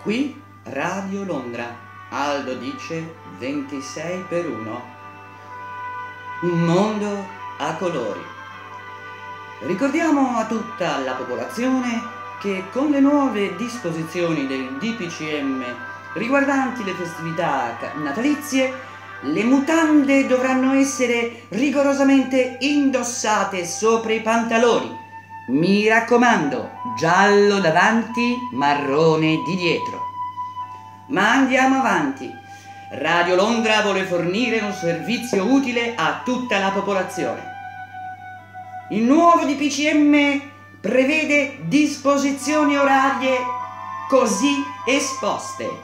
Qui Radio Londra, Aldo dice 26x1. Un mondo a colori. Ricordiamo a tutta la popolazione che con le nuove disposizioni del DPCM riguardanti le festività natalizie, le mutande dovranno essere rigorosamente indossate sopra i pantaloni. Mi raccomando, giallo davanti, marrone di dietro. Ma andiamo avanti. Radio Londra vuole fornire un servizio utile a tutta la popolazione. Il nuovo DPCM prevede disposizioni orarie così esposte.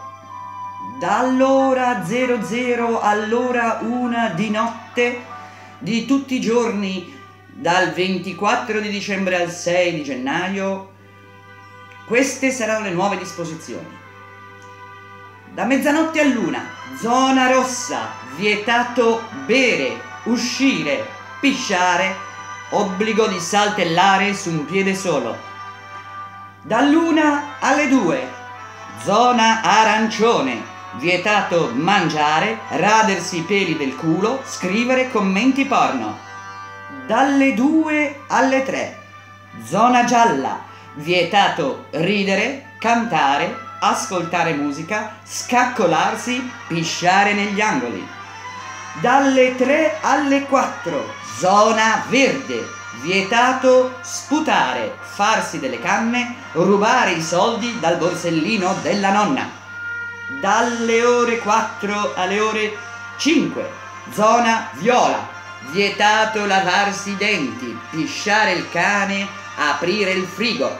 Dall'ora 00 all'ora 1 di notte di tutti i giorni, dal 24 di dicembre al 6 di gennaio, queste saranno le nuove disposizioni. Da mezzanotte all'una, zona rossa, vietato bere, uscire, pisciare, obbligo di saltellare su un piede solo. Dall'1 alle 2, zona arancione, vietato mangiare, radersi i peli del culo, scrivere commenti porno. Dalle 2 alle 3, zona gialla, vietato ridere, cantare, ascoltare musica, scaccolarsi, pisciare negli angoli. Dalle 3 alle 4, zona verde, vietato sputare, farsi delle canne, rubare i soldi dal borsellino della nonna. Dalle ore 4 alle ore 5, zona viola, vietato lavarsi i denti, pisciare il cane, aprire il frigo.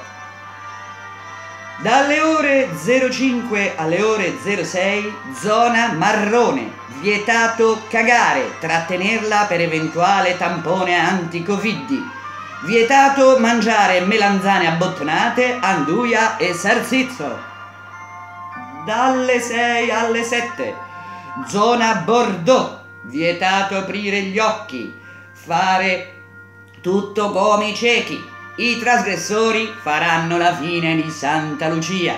Dalle ore 05 alle ore 06, zona marrone, vietato cagare, trattenerla per eventuale tampone anti-Covid. Vietato mangiare melanzane abbottonate, anduia e salsiccio. Dalle 6 alle 7, zona bordeaux, vietato aprire gli occhi, fare tutto come i ciechi. I trasgressori faranno la fine di Santa Lucia.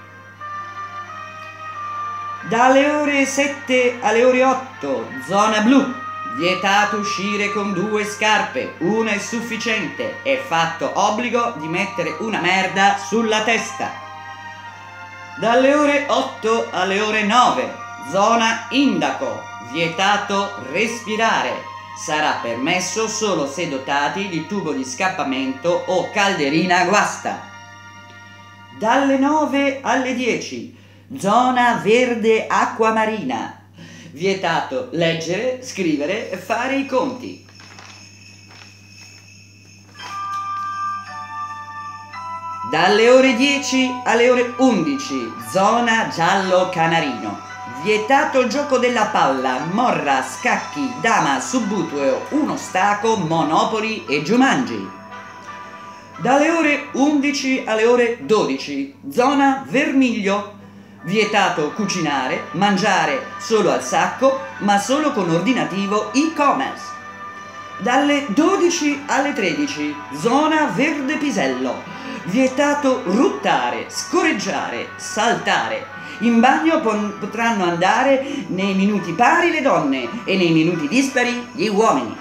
Dalle ore 7 alle ore 8, zona blu, vietato uscire con 2 scarpe, una è sufficiente, è fatto obbligo di mettere una merda sulla testa. Dalle ore 8 alle ore 9, zona indaco, vietato respirare. Sarà permesso solo se dotati di tubo di scappamento o calderina a guasta. Dalle 9 alle 10, zona verde acquamarina, vietato leggere, scrivere e fare i conti. Dalle ore 10 alle ore 11, zona giallo canarino, vietato il gioco della palla, morra, scacchi, dama, subbuteo, uno staco, monopoli e Jumanji. Dalle ore 11 alle ore 12, zona vermiglio, vietato cucinare, mangiare solo al sacco, ma solo con ordinativo e-commerce. Dalle 12 alle 13, zona verde pisello, vietato ruttare, scorreggiare, saltare. In bagno potranno andare nei minuti pari le donne e nei minuti dispari gli uomini.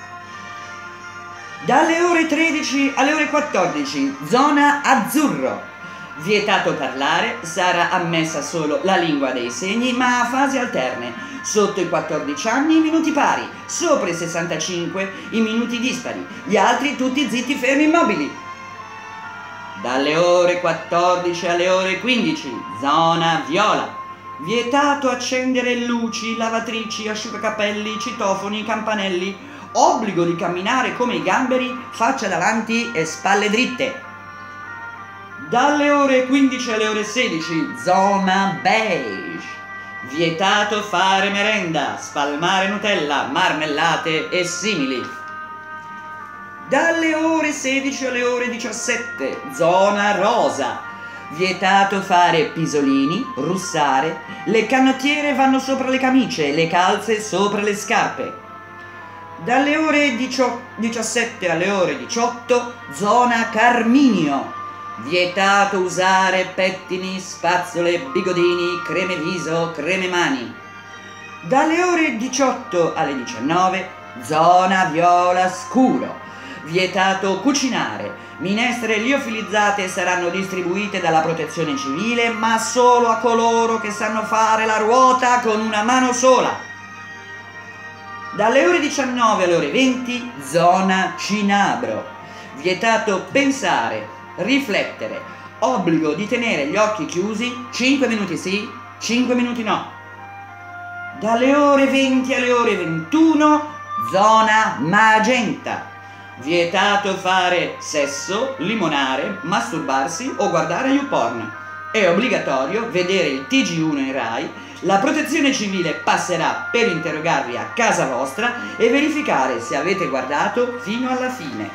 Dalle ore 13 alle ore 14, zona azzurro. Vietato parlare, sarà ammessa solo la lingua dei segni ma a fasi alterne. Sotto i 14 anni i minuti pari, sopra i 65 i minuti dispari, gli altri tutti zitti fermi immobili. Dalle ore 14 alle ore 15, zona viola. Vietato accendere luci, lavatrici, asciugacapelli, citofoni, campanelli. Obbligo di camminare come i gamberi, faccia davanti e spalle dritte. Dalle ore 15 alle ore 16, zona beige. Vietato fare merenda, spalmare Nutella, marmellate e simili. Dalle ore 16 alle ore 17, zona rosa. Vietato fare pisolini, russare, le canottiere vanno sopra le camicie, le calze sopra le scarpe. Dalle ore 17 alle ore 18, zona carminio. Vietato usare pettini, spazzole, bigodini, creme viso, creme mani. Dalle ore 18 alle 19, zona viola scuro. Vietato cucinare. Minestre liofilizzate saranno distribuite dalla protezione civile, ma solo a coloro che sanno fare la ruota con una mano sola. Dalle ore 19 alle ore 20, zona cinabro. Vietato pensare, riflettere, obbligo di tenere gli occhi chiusi, 5 minuti sì, 5 minuti no. Dalle ore 20 alle ore 21, zona magenta. Vietato fare sesso, limonare, masturbarsi o guardare YouPorn. È obbligatorio vedere il TG1 in Rai. La protezione civile passerà per interrogarvi a casa vostra e verificare se avete guardato fino alla fine.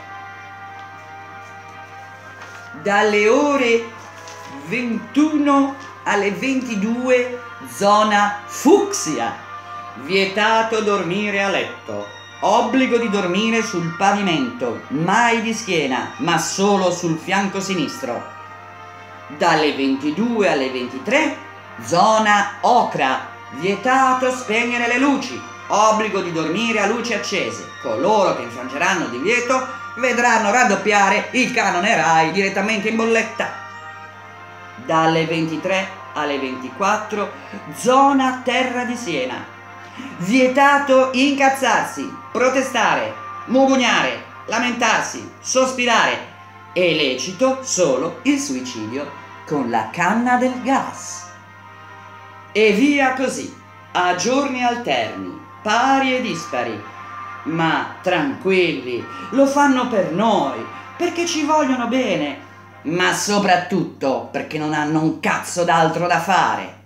Dalle ore 21 alle 22, zona fucsia. Vietato dormire a letto. Obbligo di dormire sul pavimento, mai di schiena, ma solo sul fianco sinistro. Dalle 22 alle 23, zona ocra. Vietato spegnere le luci. Obbligo di dormire a luci accese. Coloro che infrangeranno il divieto vedranno raddoppiare il canone Rai direttamente in bolletta. Dalle 23 alle 24, zona terra di Siena. Vietato incazzarsi, protestare, mugugnare, lamentarsi, sospirare. È lecito solo il suicidio con la canna del gas. E via così, a giorni alterni, pari e dispari. Ma tranquilli, lo fanno per noi, perché ci vogliono bene, ma soprattutto perché non hanno un cazzo d'altro da fare.